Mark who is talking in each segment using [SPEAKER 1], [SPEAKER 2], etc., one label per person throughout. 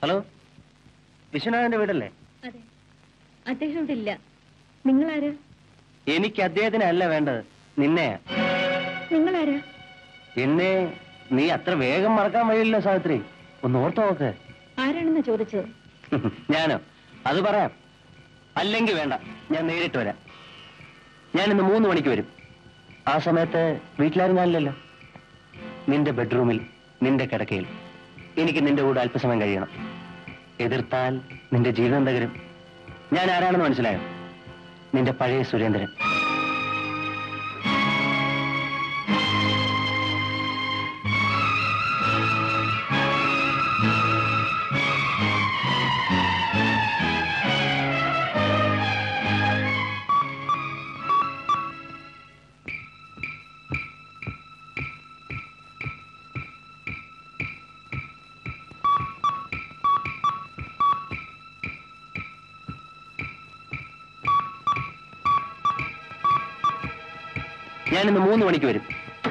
[SPEAKER 1] Hello, വിശ്വനാഥന്റെ വീടല്ലേ?
[SPEAKER 2] അതെ. അദ്ദേഹം ഇവിടെ ഇല്ല. നിങ്ങളാരാ?
[SPEAKER 1] എനിക്ക് അദ്ദേഹത്തിനെ അല്ല വേണ്ടത്, നിന്നെയാ.
[SPEAKER 2] നിങ്ങളാരാ?
[SPEAKER 1] എന്നെ നീ അത്ര വേഗം മറക്കാൻ വഴിയില്ല സാവിത്രി. ഒന്ന് ഓർത്തു നോക്ക്.
[SPEAKER 2] ആരാണെന്നാ ചോദിച്ചത്?
[SPEAKER 1] ഞാനോ? അത് പറയാം. അല്ലെങ്കിൽ വേണ്ട, ഞാൻ നേരിട്ട് വരാം. ഞാൻ ഇന്ന് 3 മണിക്ക് വരും. ആ സമയത്ത് വീട്ടിലാരും കാണില്ലല്ലോ. നിന്റെ ബെഡ്റൂമിൽ, നിന്റെ കിടക്കയിൽ എനിക്ക് നിന്റെ കൂടെ അല്പസമയം കഴിയണം. എതിർത്താൽ നിന്റെ ജീവിതം തകരും. ഞാൻ ആരാണെന്ന് മനസ്സിലായോ? നിന്റെ പഴയ സുരേന്ദ്രൻ. ഞാനിന്ന് 3 മണിക്ക് വരും.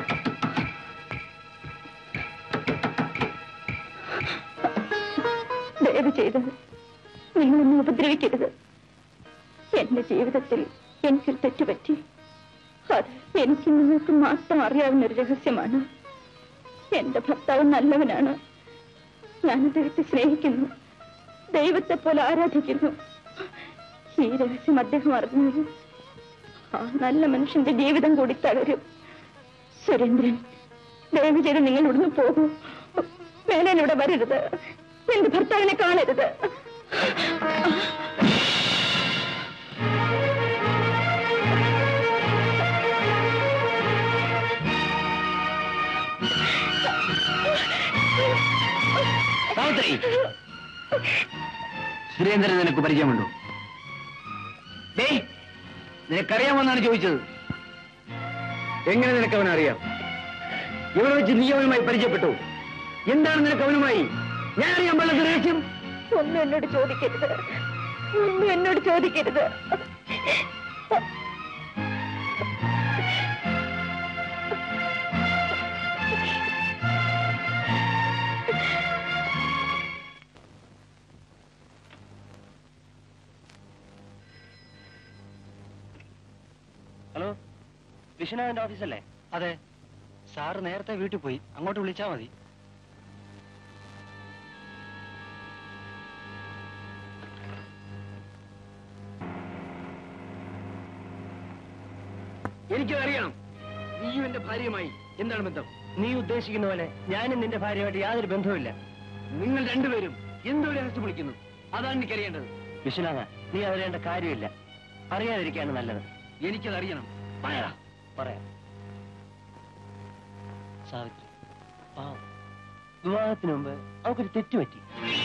[SPEAKER 2] ദയവ് ചെയ്ത് നിങ്ങളൊന്നും ഉപദ്രവിക്കരുത്. എന്റെ ജീവിതത്തിൽ എനിക്കൊരു തെറ്റുപറ്റി. അത് എനിക്ക് നിങ്ങൾക്ക് മാത്രം അറിയാവുന്ന ഒരു രഹസ്യമാണ്. എന്റെ ഭർത്താവ് നല്ലവനാണ്. ഞാൻ അദ്ദേഹത്തെ സ്നേഹിക്കുന്നു, ദൈവത്തെ പോലെ ആരാധിക്കുന്നു. ഈ രഹസ്യം അദ്ദേഹം അറിഞ്ഞു ആ നല്ല മനുഷ്യന്റെ ജീവിതം കൂടി തകരും. സുരേന്ദ്രൻ, ദയവ് ചെയ്ത് നിങ്ങൾ ഇവിടുന്ന് പോകൂ. വേണേൻ ഇവിടെ വരരുത്. എന്റെ ഭർത്താവിനെ കാണരുത്.
[SPEAKER 1] സുരേന്ദ്രൻ നിനക്ക് പരിചയമുണ്ടോ? നിനക്കറിയാമെന്നാണ് ചോദിച്ചത്. എങ്ങനെ നിനക്ക് അവനറിയാം? ഇവിടെ വെച്ച് നീ അവനുമായി പരിചയപ്പെട്ടു. എന്താണ് നിനക്ക് അവനുമായി ഞാൻ അറിയാൻ പാടില്ലാത്ത രഹസ്യം?
[SPEAKER 2] ഒന്നും എന്നോട് ചോദിക്കരുത്, ഒന്നും എന്നോട് ചോദിക്കരുത്.
[SPEAKER 1] ഹലോ, വിശ്വനാഥന്റെ ഓഫീസല്ലേ? അതെ. സാറ് നേരത്തെ വീട്ടിൽ പോയി, അങ്ങോട്ട് വിളിച്ചാൽ മതി. എനിക്കറിയണം, നീയും എന്റെ ഭാര്യയുമായി എന്താണ് ബന്ധം? നീ ഉദ്ദേശിക്കുന്ന പോലെ ഞാനും നിന്റെ ഭാര്യയുമായിട്ട് യാതൊരു ബന്ധവുമില്ല. നിങ്ങൾ രണ്ടുപേരും എന്തോ രഹസ്യം വിളിക്കുന്നു, അതാണ് എനിക്കറിയേണ്ടത്. വിശ്വനാഥ, നീ അറിയേണ്ട കാര്യമില്ല. അറിയാതിരിക്കാണ് നല്ലത്. എനിക്കതറിയണം. പറയാം. സാവിത്രി പാവം, വിവാഹത്തിന് മുമ്പ് അവക്കൊരു തെറ്റുപറ്റി.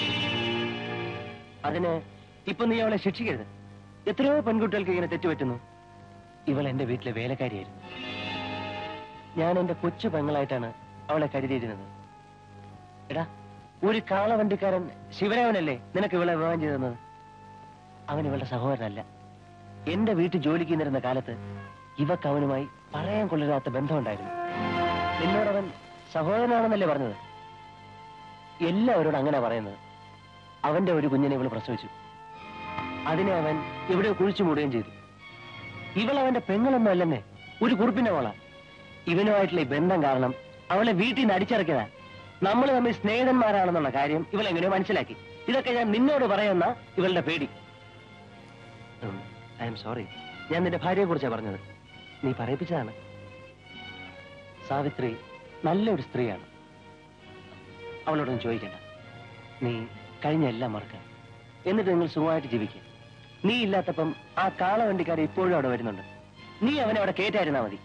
[SPEAKER 1] അതിന് ഇപ്പൊ നീ അവളെ ശിക്ഷിക്കരുത്. എത്രയോ പെൺകുട്ടികൾക്ക് ഇങ്ങനെ തെറ്റുപറ്റുന്നു. ഇവൾ എന്റെ വീട്ടിലെ വേലക്കാരിയായിരുന്നു. ഞാൻ എന്റെ കൊച്ചു പെങ്ങളായിട്ടാണ് അവളെ കരുതിയിരുന്നത്. എടാ, ഒരു കാളവണ്ടിക്കാരൻ ശിവരാമനല്ലേ നിനക്ക് ഇവളെ വിവാഹം ചെയ്തത്? അവൻ ഇവളുടെ സഹോദരനല്ല. എന്റെ വീട്ടിൽ ജോലിക്ക് നിന്നിരുന്ന കാലത്ത് ഇവക്ക് അവനുമായി പറയാൻ കൊള്ളരുതാത്ത ബന്ധമുണ്ടായിരുന്നു. നിന്നോടവൻ സഹോദരനാണെന്നല്ലേ പറഞ്ഞത്? എല്ലാവരോടും അങ്ങനെ പറയുന്നത്. അവന്റെ ഒരു കുഞ്ഞിനെ ഇവൾ പ്രസവിച്ചു. അതിനെ അവൻ ഇവിടെ കുഴിച്ചു മൂടുകയും ചെയ്തു. ഇവൾ അവന്റെ പെങ്ങളൊന്നും അല്ലെന്നേ, ഒരു കുറുപ്പിന്റെ മോള. ഇവനുമായിട്ടുള്ള ഈ ബന്ധം കാരണം അവളെ വീട്ടിൽ നിന്ന് അടിച്ചിറക്കിയതാ. നമ്മൾ തമ്മിൽ സ്നേഹിതന്മാരാണെന്നുള്ള കാര്യം ഇവൾ എങ്ങനെയോ മനസ്സിലാക്കി. ഇതൊക്കെ ഞാൻ നിന്നോട് പറയുന്ന ഇവളുടെ പേടി. I am sorry. ഞാൻ നിന്റെ ഭാര്യയെ കുറിച്ചാണ് പറഞ്ഞത്. നീ പറയിപ്പിച്ചതാണ്. സാവിത്രി നല്ലൊരു സ്ത്രീയാണ്. അവളോടൊന്നും ചോദിക്കണ്ട. നീ കഴിഞ്ഞ എല്ലാം മറക്കുക. എന്നിട്ട് നിങ്ങൾ സുഖമായിട്ട് ജീവിക്കുക. നീ ഇല്ലാത്തപ്പം ആ കാളവണ്ടിക്കാരെ ഇപ്പോഴും അവിടെ വരുന്നുണ്ട്. നീ അവനെ അവിടെ കേറ്റായിരുന്നാ മതി.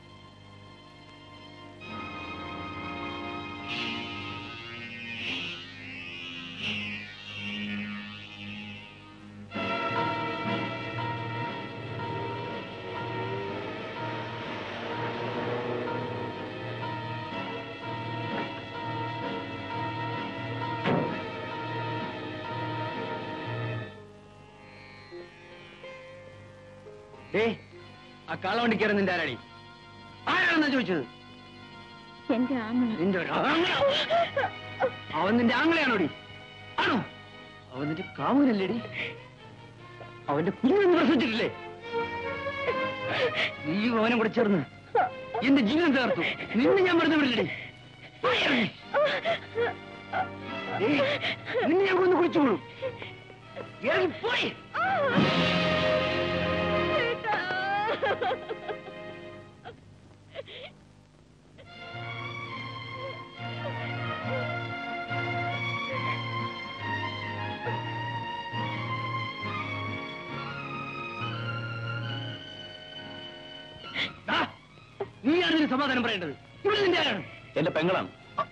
[SPEAKER 1] ആ കാളവണ്ടിക്കാരൻ നിന്റെ ആരാടി? ആരാണെന്നാ ചോദിച്ചത്?
[SPEAKER 2] എന്റെ ആങ്ങള.
[SPEAKER 1] നിന്റെ അവൻ നിന്റെ ആങ്ങളെയാണോടി? ആണോ? അവൻ നിന്റെ കാമുകനല്ലേടി? അവന്റെ കുഞ്ഞൊന്നും പ്രസവിച്ചിട്ടില്ലേ? നീയും അവനും കൂടെ ചേർന്ന് എന്റെ ജീവിതം തകർത്തു. നിന്നെ ഞാൻ മറന്നു വിടില്ലേ? നിന്നെ ഞാൻ കൊന്ന് കുളിച്ചോളൂ. ഇറങ്ങിപ്പോയി. നീയാണ് ഇതിന് സമാധാനം പറയേണ്ടത്. ഇവിടെ നിന്റെ ആരാണ്? എന്റെ പെങ്ങളാണ്.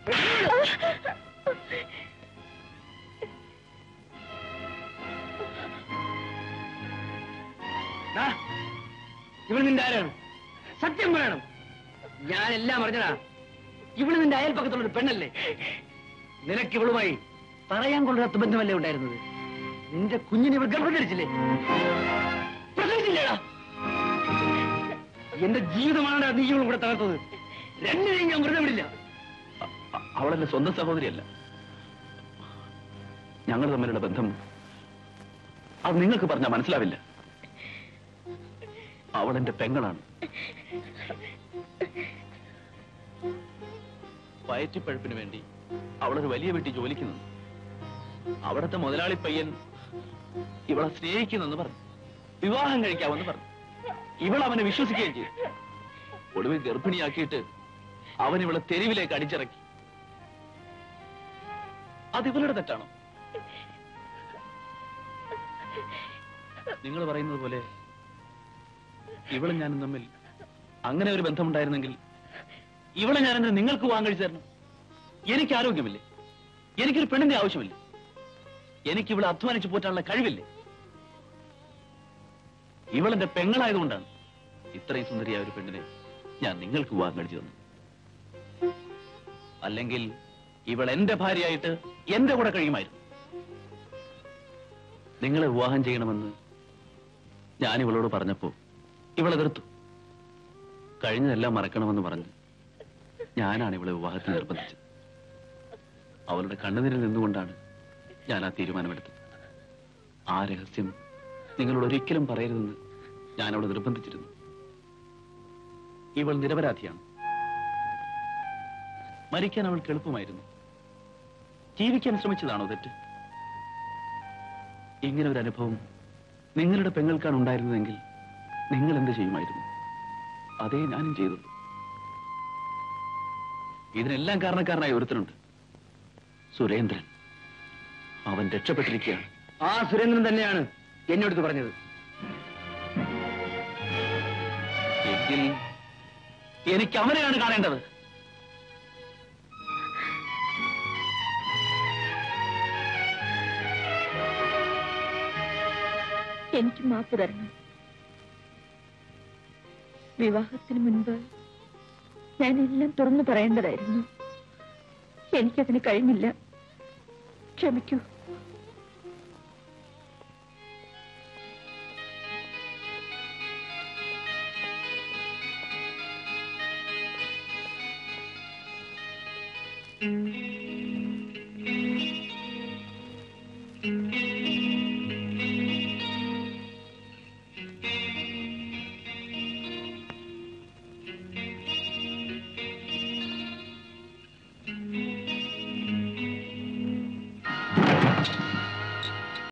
[SPEAKER 1] ഇവിടെ നിന്റെ ആരാണ്? സത്യം പറയണം. ഞാനെല്ലാം അറിഞ്ഞടാ. ഇവിടെ നിന്റെ അയൽപ്പക്കത്തുള്ളൊരു പെണ്ണല്ലേ? നിനക്ക് ഇവളുമായി പറയാൻ കൊള്ളാത്ത ബന്ധമല്ലേ ഉണ്ടായിരുന്നത്? നിന്റെ കുഞ്ഞിനെ ഇവർ ഗർഭം ധരിച്ചില്ലേ? പ്രസവിച്ചില്ലേടാ? എന്റെ ജീവിതമാണ് നീ ഇവളും കൂടെ തകർത്തത്. രണ്ടിനെയും ഞാൻ വെറുതെ വിടില്ല. അവളെന്റെ സ്വന്തം സഹോദരിയല്ല. ഞങ്ങൾ തമ്മിലുള്ള ബന്ധം അത് നിങ്ങൾക്ക് പറഞ്ഞാൽ മനസ്സിലാവില്ല. അവളെന്റെ പെങ്ങളാണ്. വയറ്റിപ്പഴുപ്പിന് വേണ്ടി അവളൊരു വലിയ വീട്ടിൽ ജോലിക്ക് നിന്നു. അവിടുത്തെ മുതലാളി പയ്യൻ ഇവളെ സ്നേഹിക്കുന്നെന്ന് പറഞ്ഞു. വിവാഹം കഴിക്കാമെന്ന് പറഞ്ഞു. ഇവൾ അവനെ വിശ്വസിക്കുകയും ചെയ്തു. ഒടുവിൽ ഗർഭിണിയാക്കിയിട്ട് അവൻ ഇവളെ തെരുവിലേക്ക് അടിച്ചിറക്കി. അത് ഇവളുടെ തെറ്റാണോ? നിങ്ങൾ പറയുന്നത് പോലെ ഇവളും ഞാനും തമ്മിൽ അങ്ങനെ ഒരു ബന്ധമുണ്ടായിരുന്നെങ്കിൽ ഇവളെ ഞാനെന്തിന് നിങ്ങൾക്ക് വിവാഹം കഴിച്ചു തരണം? എനിക്ക് ആരോഗ്യമില്ലേ? എനിക്കൊരു പെണ്ണിന്റെ ആവശ്യമില്ലേ? എനിക്ക് ഇവളെ അധ്വാനിച്ചു പോറ്റാനുള്ള കഴിവില്ലേ? ഇവളെന്റെ പെങ്ങളായതുകൊണ്ടാണ് ഇത്രയും സുന്ദരിയായ ഒരു പെണ്ണിനെ ഞാൻ നിങ്ങൾക്ക് വിവാഹം കഴിച്ചു തന്നു. അല്ലെങ്കിൽ ഇവൾ എന്റെ ഭാര്യയായിട്ട് എന്റെ കൂടെ കഴിയുമായിരുന്നു. നിങ്ങളെ വിവാഹം ചെയ്യണമെന്ന് ഞാൻ ഇവളോട് പറഞ്ഞപ്പോ ഇവളെ എതിർത്തു. കഴിഞ്ഞതെല്ലാം മറക്കണമെന്ന് പറഞ്ഞ് ഞാനാണ് ഇവളെ വിവാഹത്തിന് നിർബന്ധിച്ചത്. അവളുടെ കണ്ണുനീരിൽ നിന്നുകൊണ്ടാണ് ഞാൻ ആ തീരുമാനമെടുത്തത്. ആ രഹസ്യം നിങ്ങളോട് ഒരിക്കലും പറയരുതെന്ന് ഞാൻ അവളെ നിർബന്ധിച്ചിരുന്നു. ഇവൾ നിരപരാധിയാണ്. മരിക്കാൻ അവൾക്ക് എളുപ്പമായിരുന്നു. ജീവിക്കാൻ ശ്രമിച്ചതാണോ തെറ്റ്? ഇങ്ങനെ ഒരു അനുഭവം നിങ്ങളുടെ പെങ്ങൾക്കാണ് ഉണ്ടായിരുന്നതെങ്കിൽ നിങ്ങൾ എന്ത് ചെയ്യുമായിരുന്നു? അതേ ഞാനും ചെയ്തത്. ഇതിനെല്ലാം കാരണക്കാരനായ ഒരുത്തനുണ്ട്, സുരേന്ദ്രൻ. അവൻ രക്ഷപ്പെട്ടിരിക്കുകയാണ്. ആ സുരേന്ദ്രൻ തന്നെയാണ് എന്നോട് പറഞ്ഞത്. എങ്കിൽ എനിക്ക് അവനെയാണ് കാണേണ്ടത്.
[SPEAKER 2] എനിക്ക് മാപ്പ് തരണം. വിവാഹത്തിന് മുൻപ് ഞാൻ എല്ലാം തുറന്നു പറയേണ്ടതായിരുന്നു. എനിക്കതിന് കഴിഞ്ഞില്ല. ക്ഷമിക്കൂ.